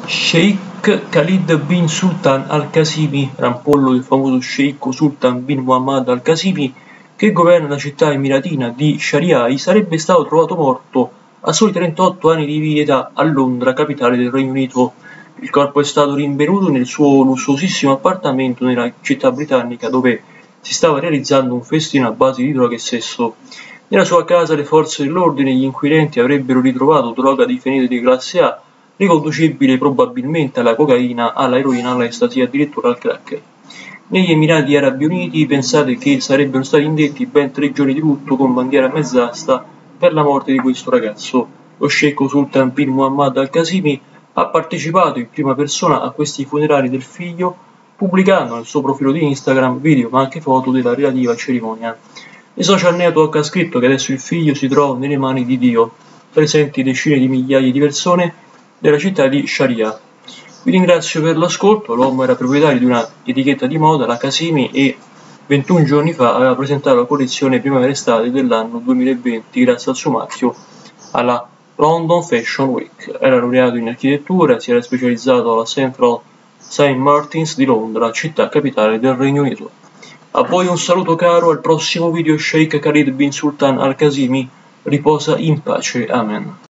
Sheikh Khalid bin Sultan al-Qasimi, rampollo del famoso sceicco Sultan bin Muhammad al-Qasimi, che governa la città emiratina di Shariai, sarebbe stato trovato morto a soli 38 anni di età a Londra, capitale del Regno Unito. Il corpo è stato rinvenuto nel suo lussuosissimo appartamento nella città britannica, dove si stava realizzando un festino a base di droga e sesso. Nella sua casa le forze dell'ordine e gli inquirenti avrebbero ritrovato droga di fenile di classe A, riconducibile probabilmente alla cocaina, alla eroina, all'ecstasy e addirittura al crack. Negli Emirati Arabi Uniti pensate che sarebbero stati indetti ben 3 giorni di lutto con bandiera a mezz'asta per la morte di questo ragazzo. Lo sceicco Sultan bin Muhammad al-Qasimi ha partecipato in prima persona a questi funerali del figlio, pubblicando nel suo profilo di Instagram video ma anche foto della relativa cerimonia. Il social network ha scritto che adesso il figlio si trova nelle mani di Dio, presenti decine di migliaia di persone della città di Sharia. Vi ringrazio per l'ascolto. L'uomo era proprietario di una etichetta di moda, la Qasimi, e 21 giorni fa aveva presentato la collezione primavera-estate dell'anno 2020 grazie al suo marchio alla London Fashion Week. Era laureato in architettura e si era specializzato alla Central St. Martin's di Londra, città capitale del Regno Unito. A voi un saluto caro, al prossimo video. Sheikh Khalid bin Sultan al-Qasimi riposa in pace. Amen.